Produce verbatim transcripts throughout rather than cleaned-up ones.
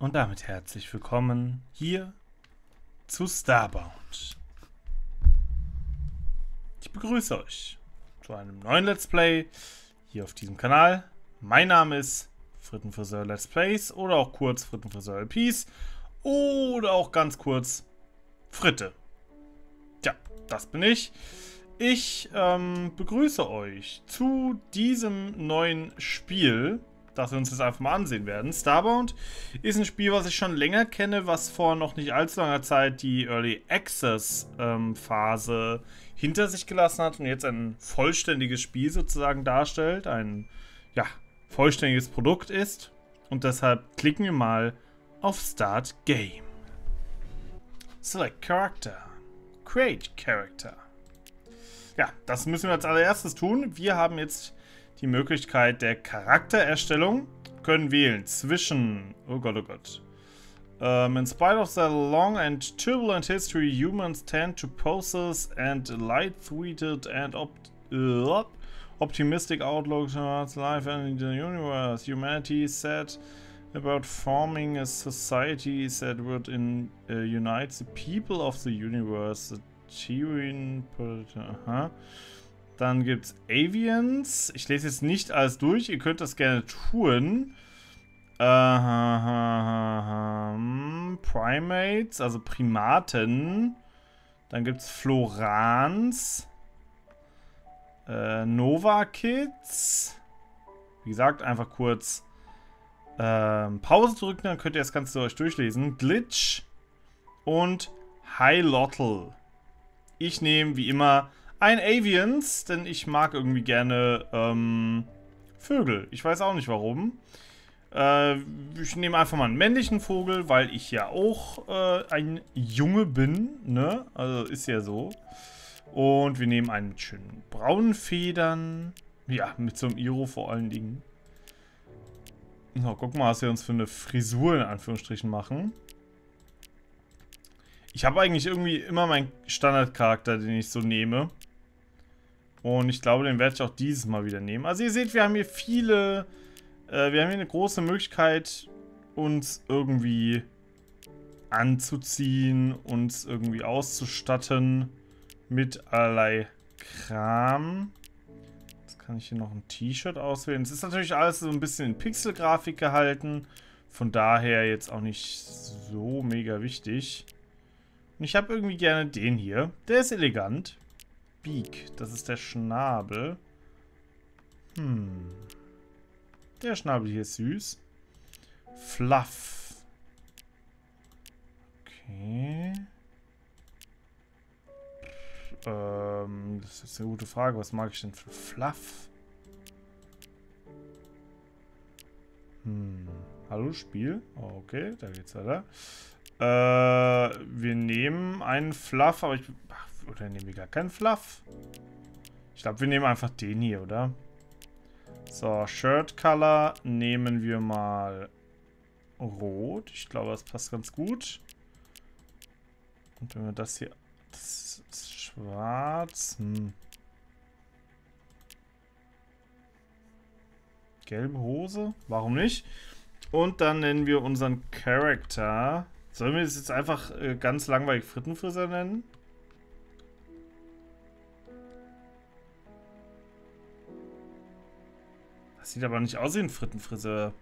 Und damit herzlich willkommen hier zu Starbound. Ich begrüße euch zu einem neuen Let's Play hier auf diesem Kanal. Mein Name ist Frittenfriseur Let's Plays oder auch kurz Frittenfriseur L Ps oder auch ganz kurz Fritte. Tja, das bin ich. Ich ähm, begrüße euch zu diesem neuen Spiel, das wir uns jetzt einfach mal ansehen werden. Starbound ist ein Spiel, was ich schon länger kenne, was vor noch nicht allzu langer Zeit die Early Access ähm, Phase hinter sich gelassen hat und jetzt ein vollständiges Spiel sozusagen darstellt, ein ja, vollständiges Produkt ist. Und deshalb klicken wir mal auf Start Game. Select Character. Create Character. Ja, das müssen wir als allererstes tun. Wir haben jetzt die Möglichkeit der Charaktererstellung, können wählen zwischen, oh Gott, oh Gott. Um, in spite of their long and turbulent history, humans tend to possess and light-thoughted and opt uh, optimistic outlooks towards life and the universe. Humanity said about forming a society that would in, uh, unite the people of the universe. The Tyrian, aha. Dann gibt es Avians. Ich lese jetzt nicht alles durch. Ihr könnt das gerne tun. Uh, Primates, also Primaten. Dann gibt es Florans. Uh, Nova Kids. Wie gesagt, einfach kurz uh, Pause drücken, dann könnt ihr das Ganze euch durchlesen. Glitch und Hylotl. Ich nehme wie immer ein Avians, denn ich mag irgendwie gerne ähm, Vögel. Ich weiß auch nicht warum. Äh, ich nehme einfach mal einen männlichen Vogel, weil ich ja auch äh, ein Junge bin, ne? Also ist ja so. Und wir nehmen einen mit schönen braunen Federn. Ja, mit so einem Iro vor allen Dingen. So, guck mal, was wir uns für eine Frisur in Anführungsstrichen machen. Ich habe eigentlich irgendwie immer meinen Standardcharakter, den ich so nehme. Und ich glaube, den werde ich auch dieses Mal wieder nehmen. Also ihr seht, wir haben hier viele... Äh, wir haben hier eine große Möglichkeit, uns irgendwie anzuziehen, uns irgendwie auszustatten mit allerlei Kram. Jetzt kann ich hier noch ein T-Shirt auswählen. Es ist natürlich alles so ein bisschen in Pixelgrafik gehalten. Von daher jetzt auch nicht so mega wichtig. Und ich habe irgendwie gerne den hier. Der ist elegant. Beak, das ist der Schnabel. Hm. Der Schnabel hier ist süß. Fluff. Okay. Ähm, das ist eine gute Frage. Was mag ich denn für Fluff? Hm. Hallo, Spiel. Okay, da geht's weiter. Äh, wir nehmen einen Fluff, aber ich... Ach, oder nehmen wir gar keinen Fluff? Ich glaube, wir nehmen einfach den hier, oder? So, Shirt Color nehmen wir mal rot. Ich glaube, das passt ganz gut. Und wenn wir das hier... Das ist schwarz. Hm. Gelbe Hose? Warum nicht? Und dann nennen wir unseren Charakter... Sollen wir das jetzt einfach äh, ganz langweilig Frittenfriseur nennen? Das sieht aber nicht aus wie ein Frittenfriseur.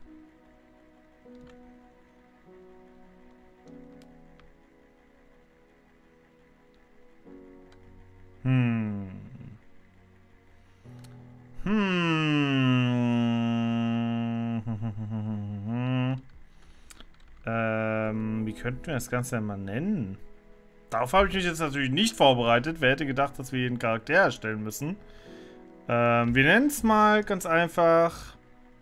Hm. Hm. ähm, wie könnten wir das Ganze denn mal nennen? Darauf habe ich mich jetzt natürlich nicht vorbereitet. Wer hätte gedacht, dass wir jeden Charakter erstellen müssen? Ähm, wir nennen es mal ganz einfach.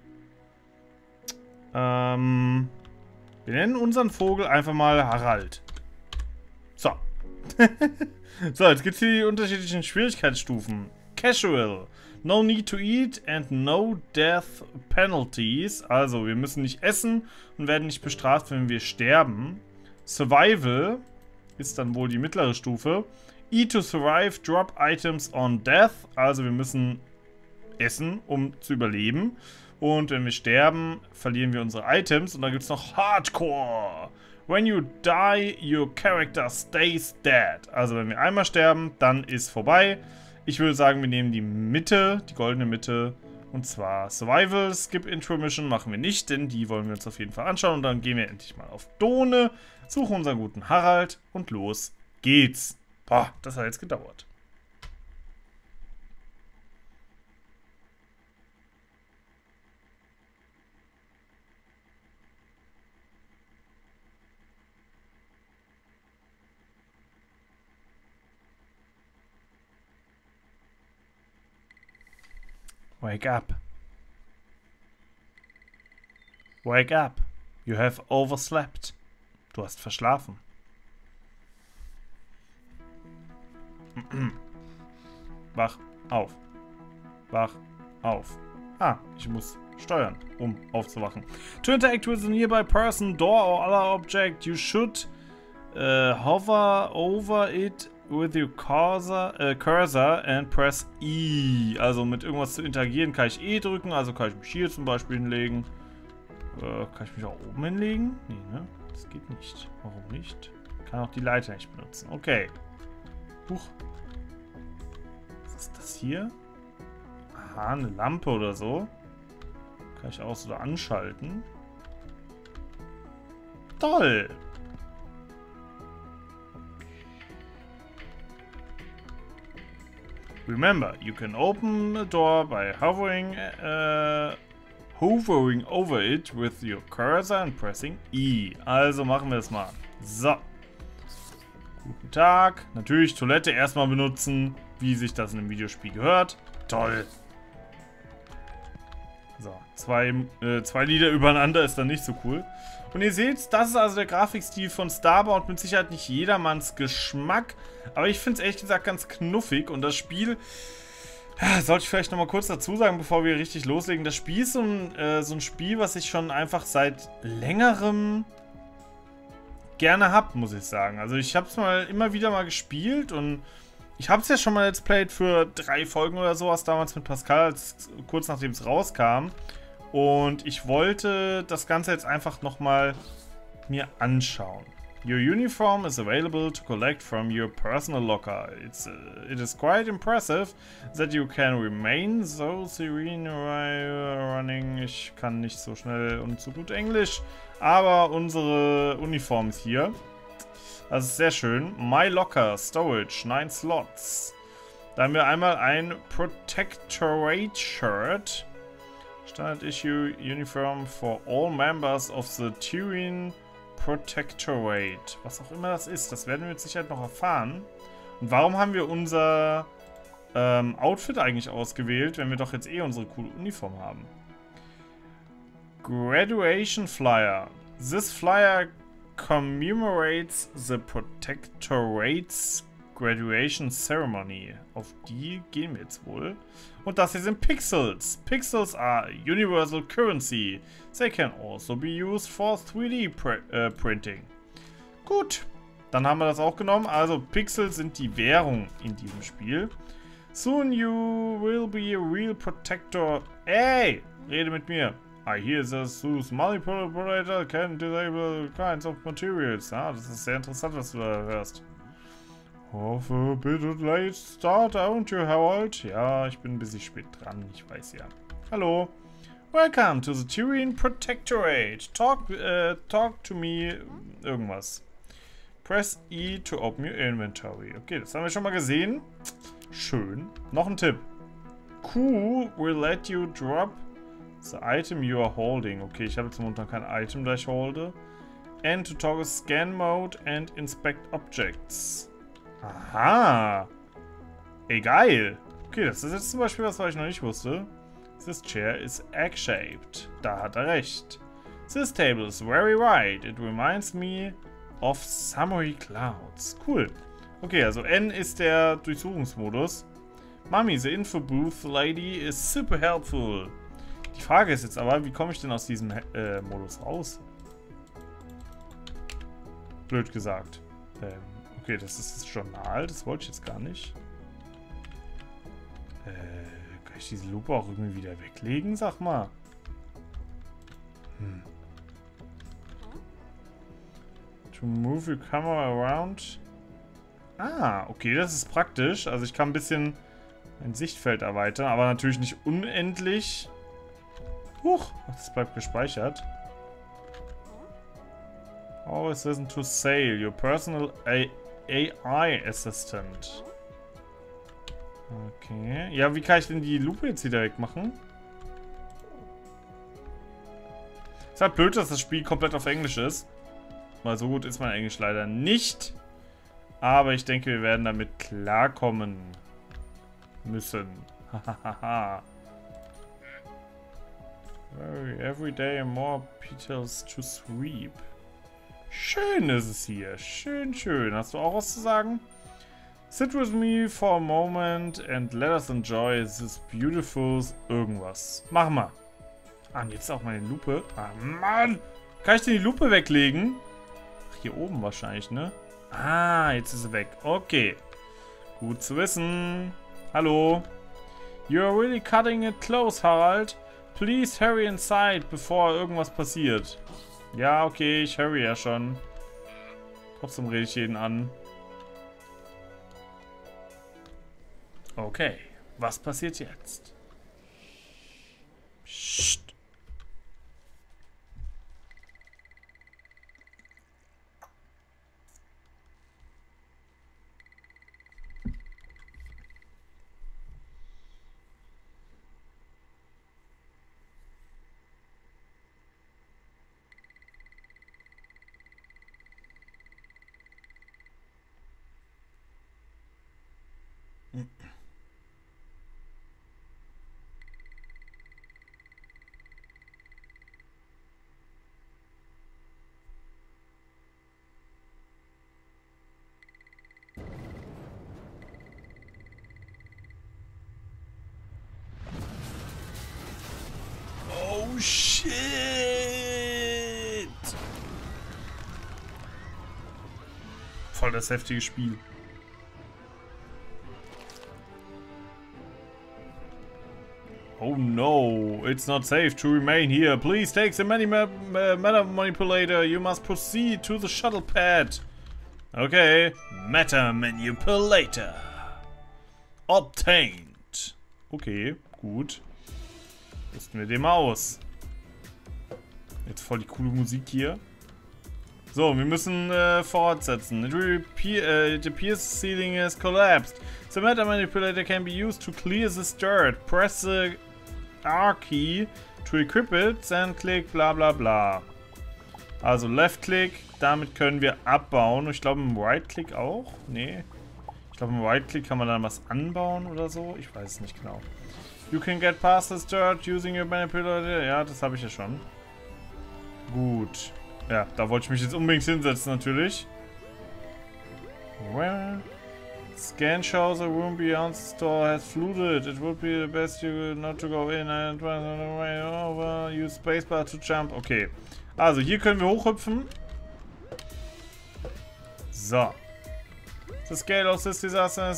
Ähm, wir nennen unseren Vogel einfach mal Harald. So. So, jetzt gibt es hier die unterschiedlichen Schwierigkeitsstufen. Casual. No need to eat and no death penalties. Also, wir müssen nicht essen und werden nicht bestraft, wenn wir sterben. Survival ist dann wohl die mittlere Stufe. Eat to survive, drop items on death. Also wir müssen essen, um zu überleben. Und wenn wir sterben, verlieren wir unsere Items. Und dann gibt es noch Hardcore. When you die, your character stays dead. Also wenn wir einmal sterben, dann ist vorbei. Ich würde sagen, wir nehmen die Mitte, die goldene Mitte. Und zwar Survival, Skip Intro Mission machen wir nicht, denn die wollen wir uns auf jeden Fall anschauen. Und dann gehen wir endlich mal auf Done, suchen unseren guten Harald und los geht's. Boah, das hat jetzt gedauert. Wake up. Wake up. You have overslept. Du hast verschlafen. Wach auf. Wach auf. Ah, ich muss steuern, um aufzuwachen. To interact with a nearby person, door or other object, you should uh, hover over it with your cursor, äh, cursor and press E. Also mit irgendwas zu interagieren kann ich E drücken. Also kann ich mich hier zum Beispiel hinlegen. Äh, kann ich mich auch oben hinlegen? Nee, ne? Das geht nicht. Warum nicht? Ich kann auch die Leiter nicht benutzen. Okay. Huch. Was ist das hier? Aha, eine Lampe oder so. Kann ich aus- oder anschalten. Toll! Remember, you can open the door by hovering, uh, hovering over it with your cursor and pressing E. Also machen wir es mal. So. Guten Tag. Natürlich Toilette erstmal benutzen, wie sich das in einem Videospiel gehört. Toll. So, zwei, äh, zwei Lieder übereinander ist dann nicht so cool. Und ihr seht, das ist also der Grafikstil von Starbound. Mit Sicherheit nicht jedermanns Geschmack. Aber ich finde es ehrlich gesagt ganz knuffig. Und das Spiel, ja, sollte ich vielleicht nochmal kurz dazu sagen, bevor wir richtig loslegen. Das Spiel ist so ein, äh, so ein Spiel, was ich schon einfach seit längerem gerne habe, muss ich sagen. Also ich habe es mal immer wieder mal gespielt. Und ich habe es ja schon mal Let's Played für drei Folgen oder sowas damals mit Pascal, als, kurz nachdem es rauskam. Und ich wollte das Ganze jetzt einfach nochmal mir anschauen. Your uniform is available to collect from your personal locker. It's, uh, it is quite impressive that you can remain so serene while running. Ich kann nicht so schnell und so gut Englisch, aber unsere Uniform ist hier. Das ist sehr schön. My Locker, Storage, nine Slots. Da haben wir einmal ein Protectorate Shirt. Standard Issue Uniform for all members of the Turin Protectorate. Was auch immer das ist, das werden wir mit Sicherheit noch erfahren. Und warum haben wir unser ähm, Outfit eigentlich ausgewählt, wenn wir doch jetzt eh unsere coole Uniform haben? Graduation Flyer. This flyer commemorates the Protectorate's Graduation Ceremony. Auf die gehen wir jetzt wohl. Und das hier sind Pixels. Pixels are universal currency. They can also be used for three D pr äh, printing. Gut, dann haben wir das auch genommen. Also Pixels sind die Währung in diesem Spiel. Soon you will be a real protector. Ey, rede mit mir. I hear that Zeus Manipulator can disable kinds of materials. Ah, das ist sehr interessant, was du da hörst. Of a bit of late start, aren't you, Harold? Ja, ich bin ein bisschen spät dran, ich weiß ja. Hallo. Welcome to the Turin Protectorate. Talk, uh, talk to me irgendwas. Press E to open your inventory. Okay, das haben wir schon mal gesehen. Schön. Noch ein Tipp. Q will let you drop the item you are holding. Okay, ich habe jetzt momentan kein Item, das ich holde. And to toggle Scan Mode and Inspect Objects. Aha. Ey, geil. Okay, das ist jetzt zum Beispiel was, was ich noch nicht wusste. This chair is egg-shaped. Da hat er recht. This table is very wide. It reminds me of summery clouds. Cool. Okay, also N ist der Durchsuchungsmodus. Mami, the info booth lady is super helpful. Die Frage ist jetzt aber, wie komme ich denn aus diesem äh, Modus raus? Blöd gesagt. Ähm, okay, das ist das Journal. Das wollte ich jetzt gar nicht. Äh, kann ich diese Lupe auch irgendwie wieder weglegen? Sag mal. Hm. To move your camera around. Ah, okay, das ist praktisch. Also ich kann ein bisschen mein Sichtfeld erweitern, aber natürlich nicht unendlich. Huch, das bleibt gespeichert. Always listen to Sail, your personal A I Assistant. Okay. Ja, wie kann ich denn die Lupe jetzt wieder wegmachen? Ist halt blöd, dass das Spiel komplett auf Englisch ist. Weil so gut ist mein Englisch leider nicht. Aber ich denke, wir werden damit klarkommen müssen. Hahaha. Every day more petals to sweep. Schön ist es hier. Schön, schön. Hast du auch was zu sagen? Sit with me for a moment and let us enjoy this beautiful irgendwas. Mach mal. Ah, und jetzt auch meine Lupe. Ah, Mann. Kann ich denn die Lupe weglegen? Ach, hier oben wahrscheinlich, ne? Ah, jetzt ist sie weg. Okay. Gut zu wissen. Hallo. You're really cutting it close, Harald. Please hurry inside, bevor irgendwas passiert. Ja, okay, ich hurry ja schon. Trotzdem rede ich jeden an. Okay, was passiert jetzt? Psst. Oh shit! Voll das heftige Spiel. Oh no, it's not safe to remain here. Please take the many ma ma meta manipulator. You must proceed to the shuttle pad. Okay, meta manipulator obtained. Okay, gut. Rüsten wir den mal aus. Jetzt voll die coole Musik hier. So, wir müssen äh, fortsetzen. It, uh, it appears the ceiling has collapsed. The meta manipulator can be used to clear this dirt. Press the R key to equip it, then click bla bla bla. Also Left Click, damit können wir abbauen. Ich glaube im Right Click auch. Nee. Ich glaube im Right Click kann man dann was anbauen oder so. Ich weiß es nicht genau. You can get past this dirt using your manipulator. Ja, das habe ich ja schon. Gut. Ja, da wollte ich mich jetzt unbedingt hinsetzen natürlich. Well, scan shows a room beyond the store has flooded. It would be the best you not to go in and run away over. Use spacebar to jump. Okay. Also hier können wir hochhüpfen. So. The scale of this disaster.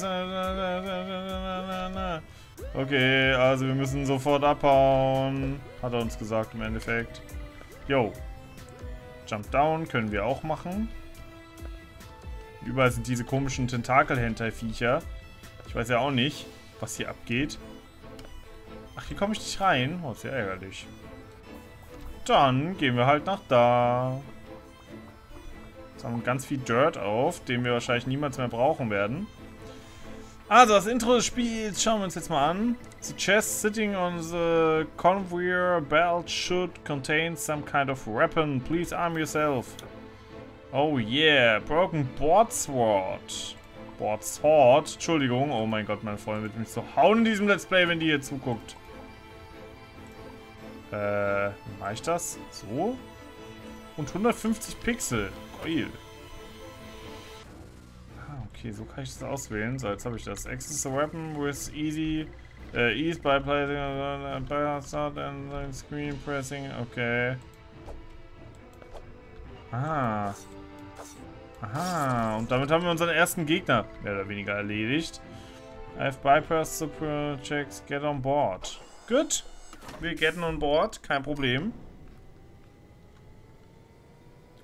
Okay, also wir müssen sofort abhauen. Hat er uns gesagt im Endeffekt. Yo. Jump down können wir auch machen. Überall sind diese komischen Tentakel-Hentai-Viecher. Ich weiß ja auch nicht, was hier abgeht. Ach, hier komme ich nicht rein. Oh, sehr ärgerlich. Dann gehen wir halt nach da. Jetzt haben wir ganz viel Dirt auf, den wir wahrscheinlich niemals mehr brauchen werden. Also, das Intro des Spiels schauen wir uns jetzt mal an. The chest sitting on the conveyor belt should contain some kind of weapon. Please arm yourself. Oh yeah, broken board sword. Board sword, Entschuldigung. Oh mein Gott, meine Freundin wird mich so hauen in diesem Let's Play, wenn die hier zuguckt. Äh, wie mache ich das? So? Und hundertfünfzig Pixel. Geil. Okay, so kann ich das auswählen. So, jetzt habe ich das. Access the weapon with easy uh, ease by placing a bastard and then screen pressing. Okay. Aha. Aha. Und damit haben wir unseren ersten Gegner mehr oder weniger erledigt. I've bypassed the projects. Get on board. Gut. Wir getten on board. Kein Problem.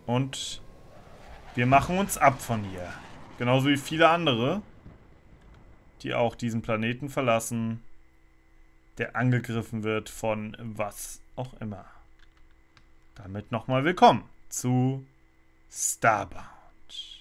Und wir machen uns ab von hier. Genauso wie viele andere, die auch diesen Planeten verlassen, der angegriffen wird von was auch immer. Damit nochmal willkommen zu Starbound.